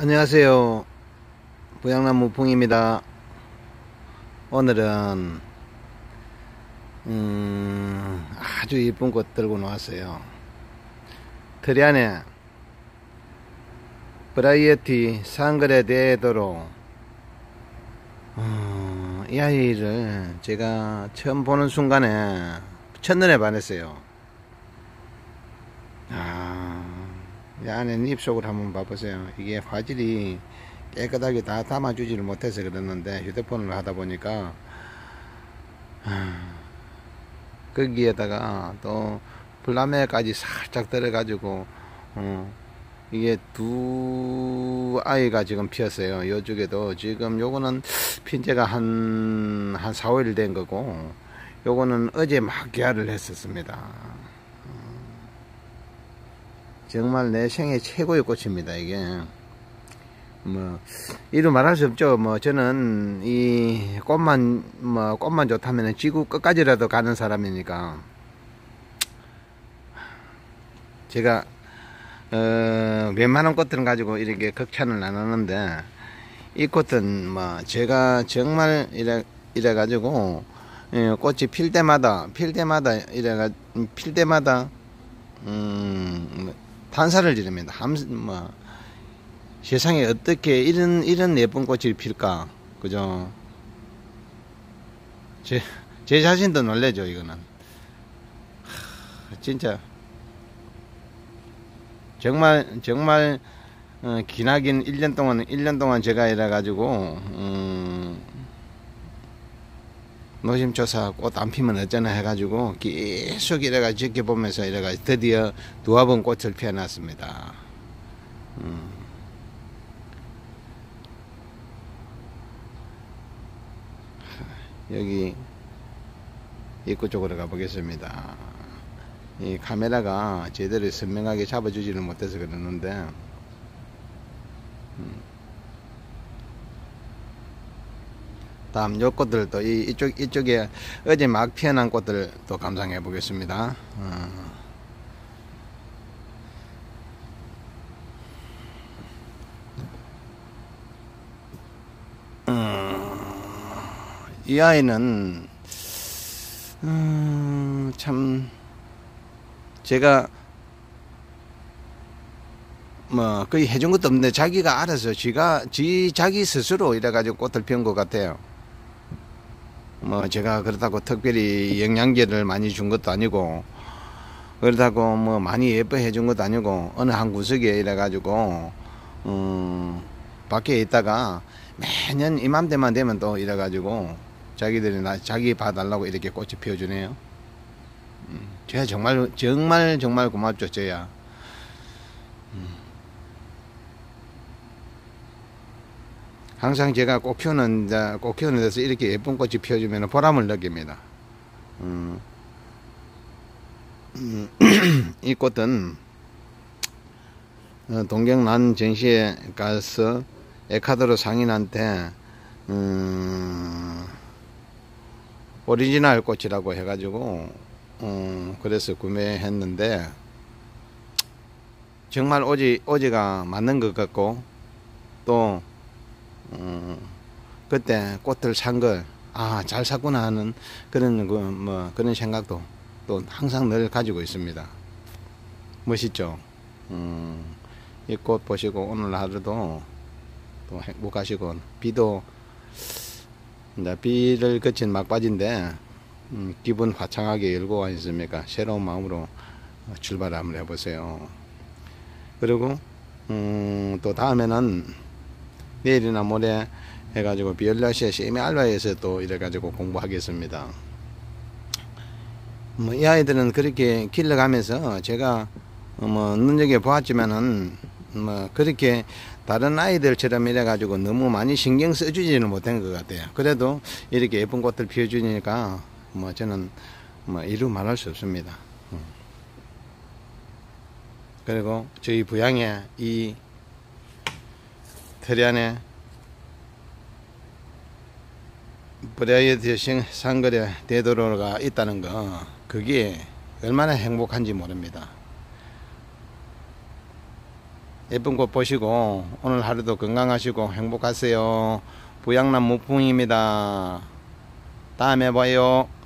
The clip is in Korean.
안녕하세요. 부양나무 붕입니다. 오늘은 아주 이쁜 꽃 들고 나왔어요. 트리 안에 브라이어티 상그레 데도로 이 아이를 제가 처음 보는 순간에 첫눈에 반했어요. 이 안에 잎속을 한번 봐보세요. 이게 화질이 깨끗하게 다 담아주지를 못해서 그랬는데 휴대폰을 하다 보니까 거기에다가 또 플라메까지 살짝 들어가지고 이게 두 아이가 지금 피었어요. 요쪽에도 지금 요거는 핀제가 한 4, 5일 된 거고, 요거는 어제 막 개화를 했었습니다. 정말 내 생애 최고의 꽃입니다. 이게 이루 말할 수 없죠. 저는 이 꽃만 좋다면 지구 끝까지라도 가는 사람이니까 제가 웬만한 꽃들은 가지고 이렇게 극찬을 안 하는데, 이 꽃은 제가 정말 이래 가지고 꽃이 필 때마다 탄사를 지릅니다. 세상에 어떻게 이런 예쁜 꽃이 필까, 그죠? 제 자신도 놀래죠. 이거는 진짜 정말 기나긴 1년 동안 제가 이래 가지고 노심초사 꽃 안 피면 어쩌나 해가지고 계속 이래가 지켜보면서 이래가 드디어 두어 번 꽃을 피워놨습니다. 여기 입구 쪽으로 가보겠습니다. 이 카메라가 제대로 선명하게 잡아주지를 못해서 그러는데 다음 요 꽃들 또 이쪽에 어제 막 피어난 꽃들 또 감상해 보겠습니다. 이 아이는 참 제가 거의 해준 것도 없는데 자기가 알아서 자기 스스로 이래가지고 꽃을 피운 것 같아요. 제가 그렇다고 특별히 영양제를 많이 준 것도 아니고, 그렇다고 많이 예뻐해 준 것도 아니고, 어느 한 구석에 이래가지고 밖에 있다가 매년 이맘때만 되면 또 이래가지고 자기들이 자기 봐달라고 이렇게 꽃이 피워주네요. 제가 정말 고맙죠. 저야 항상 제가 꽃 키우는 데서 이렇게 예쁜 꽃이 피워주면 보람을 느낍니다. 이 꽃은 동경난 전시에 가서 에콰도르 상인한테 오리지널 꽃이라고 해가지고 그래서 구매했는데 정말 오지가 맞는 것 같고, 또 그때 꽃을 산 걸 잘 샀구나 하는 그런 생각도 또 항상 늘 가지고 있습니다. 멋있죠? 이 꽃 보시고 오늘 하루도 또 행복하시고, 비를 그친 막바지인데 기분 화창하게 열고 와 있습니까? 새로운 마음으로 출발 한번 해보세요. 그리고 또 다음에는 내일이나 모레 해가지고 비올라시아 세미 알바에서 또 이래가지고 공부하겠습니다. 이 아이들은 그렇게 길러가면서 제가 눈여겨 보았지만은 그렇게 다른 아이들처럼 이래가지고 너무 많이 신경 써주지는 못한 것 같아요. 그래도 이렇게 예쁜 꽃들 피워주니까 저는 이루 말할 수 없습니다. 그리고 저희 부양에 이 트리 안에 브라이어티 상그레 데도로가 있다는 거, 그게 얼마나 행복한지 모릅니다. 예쁜 꽃 보시고 오늘 하루도 건강하시고 행복하세요. 부양남 무풍입니다. 다음에 봐요.